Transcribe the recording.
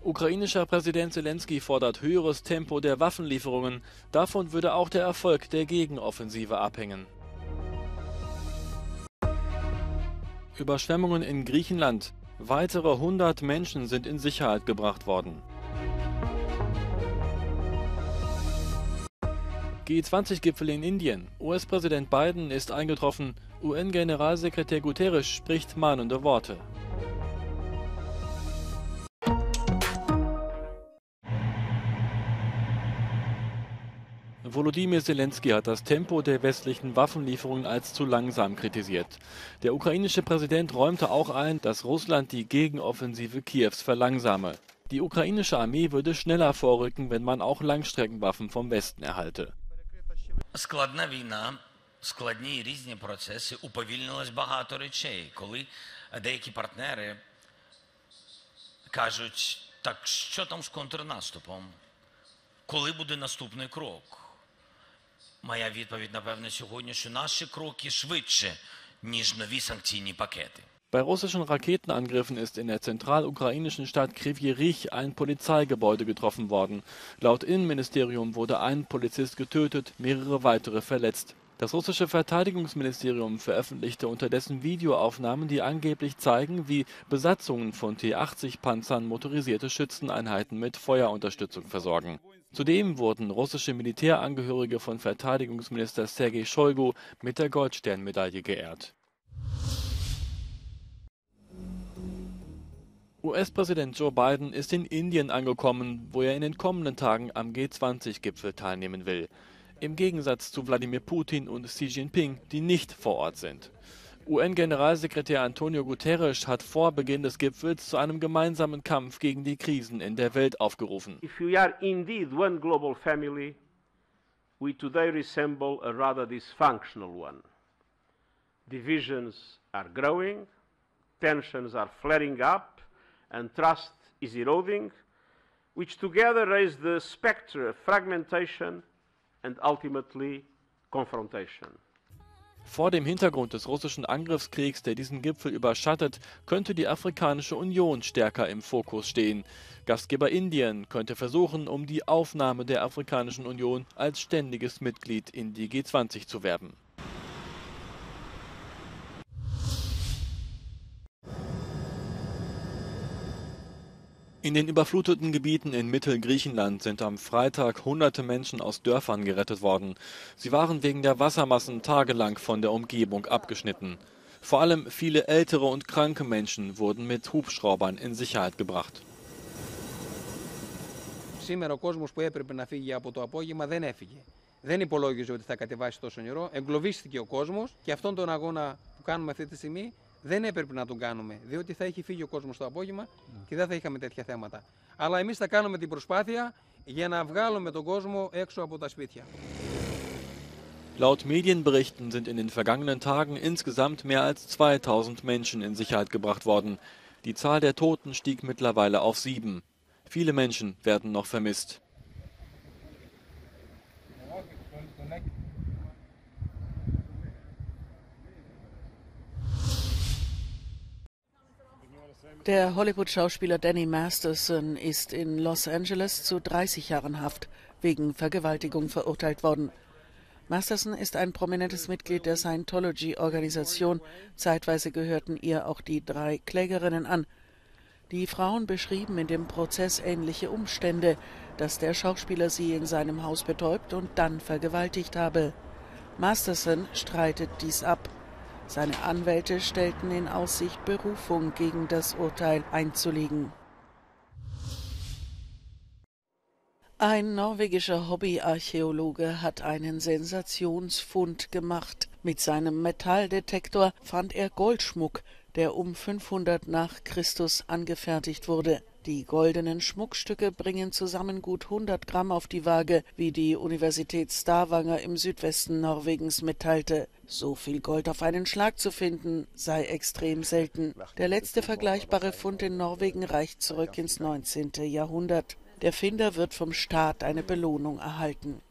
Ukrainischer Präsident Selenskyj fordert höheres Tempo der Waffenlieferungen. Davon würde auch der Erfolg der Gegenoffensive abhängen. Überschwemmungen in Griechenland. Weitere 100 Menschen sind in Sicherheit gebracht worden. G20-Gipfel in Indien. US-Präsident Biden ist eingetroffen. UN-Generalsekretär Guterres spricht mahnende Worte. Volodymyr Selenskyj hat das Tempo der westlichen Waffenlieferungen als zu langsam kritisiert. Der ukrainische Präsident räumte auch ein, dass Russland die Gegenoffensive Kiews verlangsame. Die ukrainische Armee würde schneller vorrücken, wenn man auch Langstreckenwaffen vom Westen erhalte. Складна війна, складні і різні процеси, уповільнилось багато речей, коли деякі партнери кажуть, так що там з контрнаступом, коли буде наступний крок? Моя відповідь, напевне, сьогодні, що наші кроки швидше, ніж нові санкційні пакети. Bei russischen Raketenangriffen ist in der zentralukrainischen Stadt Kryvyi Rih ein Polizeigebäude getroffen worden. Laut Innenministerium wurde ein Polizist getötet, mehrere weitere verletzt. Das russische Verteidigungsministerium veröffentlichte unterdessen Videoaufnahmen, die angeblich zeigen, wie Besatzungen von T-80-Panzern motorisierte Schützeneinheiten mit Feuerunterstützung versorgen. Zudem wurden russische Militärangehörige von Verteidigungsminister Sergei Shoigu mit der Goldstern-Medaille geehrt. US-Präsident Joe Biden ist in Indien angekommen, wo er in den kommenden Tagen am G20-Gipfel teilnehmen will. Im Gegensatz zu Wladimir Putin und Xi Jinping, die nicht vor Ort sind. UN-Generalsekretär Antonio Guterres hat vor Beginn des Gipfels zu einem gemeinsamen Kampf gegen die Krisen in der Welt aufgerufen. If we are indeed one global family, we today resemble a rather dysfunctional one. Divisions are growing, tensions are flaring up, and trust is eroding, which together raise the spectre of fragmentation and ultimately confrontation. Vor dem Hintergrund des russischen Angriffskriegs, der diesen Gipfel überschattet, könnte die Afrikanische Union stärker im Fokus stehen. Gastgeber Indien könnte versuchen, um die Aufnahme der Afrikanischen Union als ständiges Mitglied in die G20 zu werben. In den überfluteten Gebieten in Mittelgriechenland sind am Freitag hunderte Menschen aus Dörfern gerettet worden. Sie waren wegen der Wassermassen tagelang von der Umgebung abgeschnitten. Vor allem viele ältere und kranke Menschen wurden mit Hubschraubern in Sicherheit gebracht. Σήμερα ο κόσμος που έπρεπε να φύγει από το απόγευμα δεν έφυγε. Δεν υπολόγιζε ότι θα κατεβάσει τόσο νερό. Εγκλωβίστηκε ο κόσμος και αυτόν τον αγώνα που κάνουμε αυτή τη στιγμή δεν έπρεπε να τον κάνουμε, διότι θα έχει φύγει ο κόσμος το απόγευμα και δεν θα είχαμε τέτοια θέματα. Αλλά εμείς θα κάνουμε την προσπάθεια για να βγάλουμε τον κόσμο έξω από τα σπίτια. Laut Medienberichten sind in den vergangenen Tagen insgesamt mehr als 2000 Menschen in Sicherheit gebracht worden. Die Zahl der Toten stieg mittlerweile auf 7. Viele Menschen werden noch vermisst. Der Hollywood-Schauspieler Danny Masterson ist in Los Angeles zu 30 Jahren Haft wegen Vergewaltigung verurteilt worden. Masterson ist ein prominentes Mitglied der Scientology-Organisation. Zeitweise gehörten ihr auch die 3 Klägerinnen an. Die Frauen beschrieben in dem Prozess ähnliche Umstände, dass der Schauspieler sie in seinem Haus betäubt und dann vergewaltigt habe. Masterson streitet dies ab. Seine Anwälte stellten in Aussicht, Berufung gegen das Urteil einzulegen. Ein norwegischer Hobbyarchäologe hat einen Sensationsfund gemacht. Mit seinem Metalldetektor fand er Goldschmuck, der um 500 nach Christus angefertigt wurde. Die goldenen Schmuckstücke bringen zusammen gut 100 Gramm auf die Waage, wie die Universität Stavanger im Südwesten Norwegens mitteilte. So viel Gold auf einen Schlag zu finden, sei extrem selten. Der letzte vergleichbare Fund in Norwegen reicht zurück ins 19. Jahrhundert. Der Finder wird vom Staat eine Belohnung erhalten.